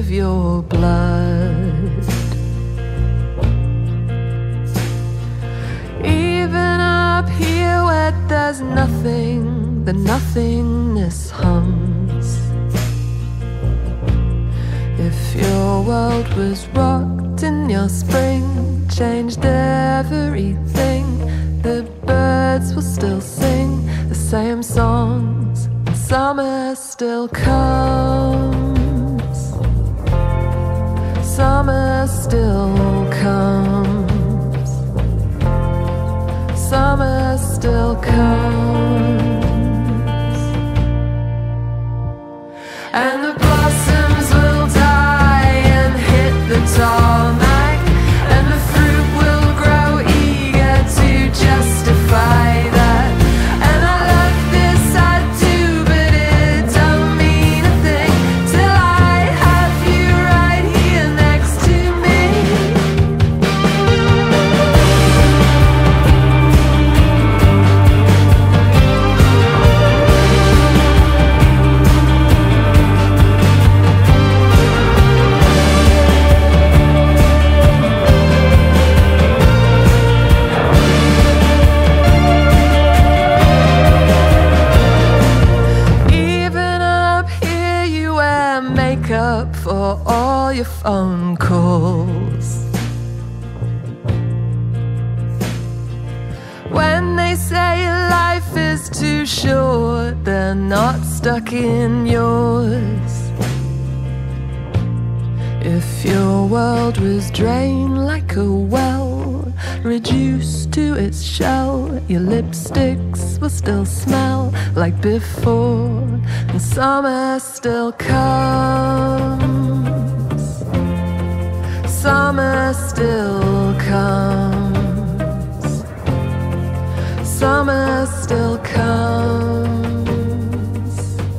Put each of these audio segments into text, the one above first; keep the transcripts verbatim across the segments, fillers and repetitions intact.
of your blood. Even up here where there's nothing, the nothingness hums. If your world was rocked in your spring, changed everything, the birds will still sing the same songs, and summer still comes. Summer still comes. Summer still comes. And the blossoms will die and hit the tarmac, and the fruit will grow eager to justify that. And I love this, I do, but it don't mean a thing till I have you right here next to me. Up for all your phone calls. When they say life is too short, they're not stuck in yours. If your world was drained like a well, reduced to its shell, your lipsticks will still smell like before, and summer still comes. Summer still comes. Summer still comes.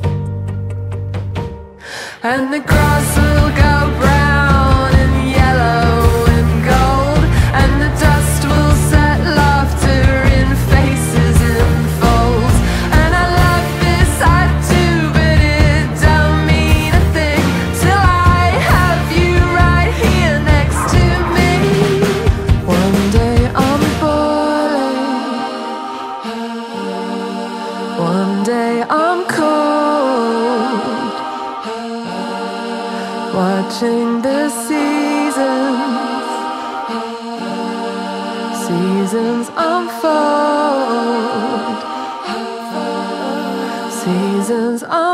And the grass will go brown and yellow and gold, and the dust will set laughter in faces in folds. And I love this, I do, but it don't mean a thing till I have you right here next to me. One day I'm boiling, one day I'm cold, watching the seasons, seasons unfold, seasons unfold.